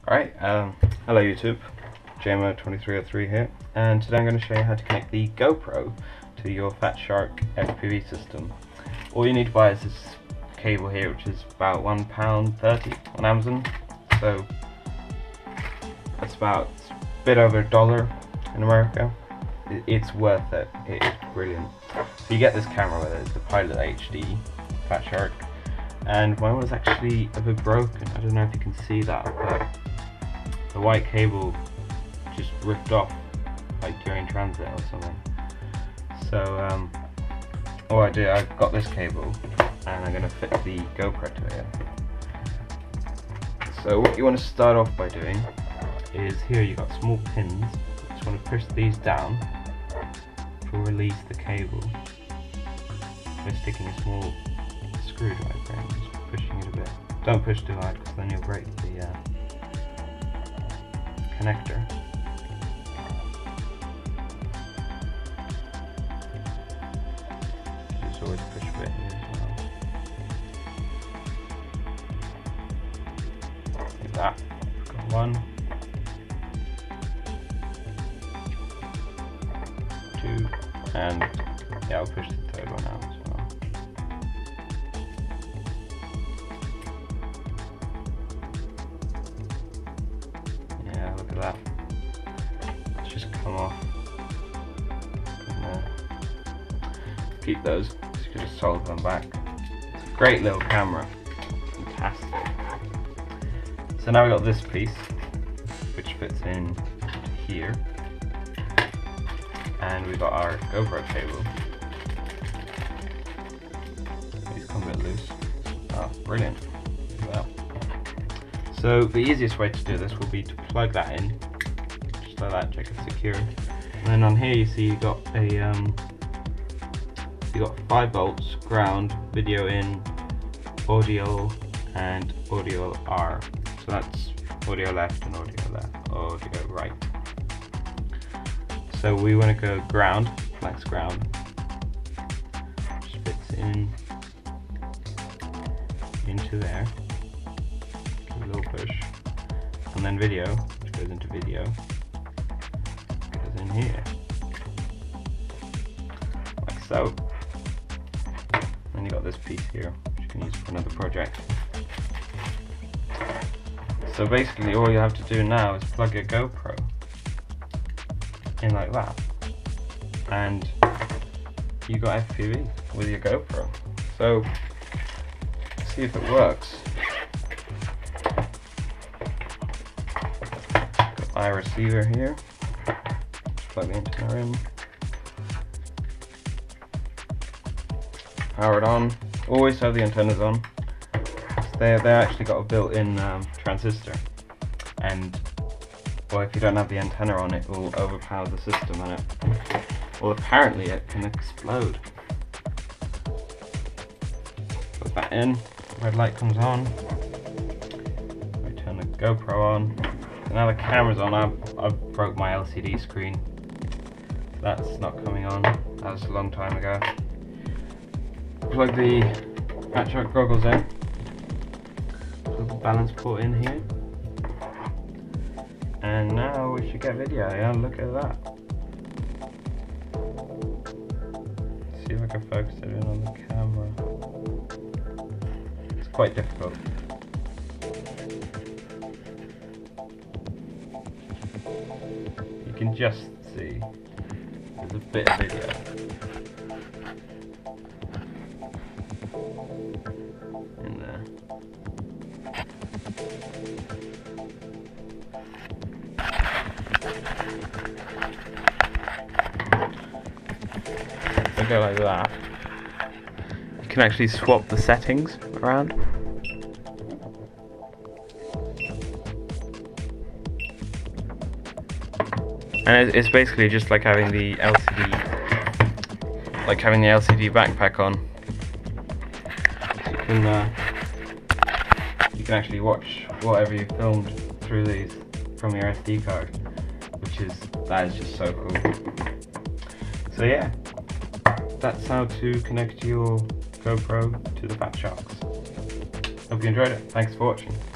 Alright, hello YouTube, JMO2303 here, and today I'm going to show you how to connect the GoPro to your Fatshark FPV system. All you need to buy is this cable here, which is about £1.30 on Amazon, so that's about a bit over $1 in America. It's worth it, it is brilliant. So you get this camera with it, it's the Pilot HD Fatshark, and mine was actually a bit broken. I don't know if you can see that, but the white cable just ripped off like during transit or something. So all I did, I've got this cable and I'm going to fit the GoPro to it. So what you want to start off by doing is, here you got small pins. You just want to push these down to release the cable by sticking a small screwdriver in, just pushing it a bit. Don't push too hard because then you'll break the connector. Just always push a bit here as well. Like that. Got one, two, and yeah, I'll push the third one out as well. Yeah, look at that. It's just come off. Keep those, so you can just solder them back. It's a great little camera. Fantastic. So now we've got this piece, which fits in here. And we've got our GoPro cable. These come a bit loose. Oh, brilliant. Look at that. So the easiest way to do this will be to plug that in, just like that, check it's secure. And then on here you see you got a you got 5 volts, ground, video in, audio, and audio R. So that's audio left and audio right. So we want to go ground, flex ground, just fits in into there, give a little push, and then video, which goes into video, goes in here, like so. Then you got this piece here, which you can use for another project. So basically all you have to do now is plug your GoPro in like that, and you got FPV with your GoPro. So see if it works. Got my receiver here, just plug the antenna in, power it on. Always have the antennas on. They actually got a built-in transistor, and well, if you don't have the antenna on, it will overpower the system, and well, apparently it can explode. Put that in, red light comes on, we turn the GoPro on, so now the camera's on. I've broke my LCD screen, so that's not coming on, that was a long time ago. Plug the Fatshark goggles in, plug the balance port in here, and now we should get video. Yeah, look at that. Let's see if I can focus it in on the camera. It's quite difficult. You can just see there's a bit of video. In there. If I go like that, you can actually swap the settings around. And it's basically just like having the LCD, backpack on. You can actually watch whatever you filmed through these from your SD card, that is just so cool. So yeah, that's how to connect your GoPro to the Fatsharks. Hope you enjoyed it. Thanks for watching.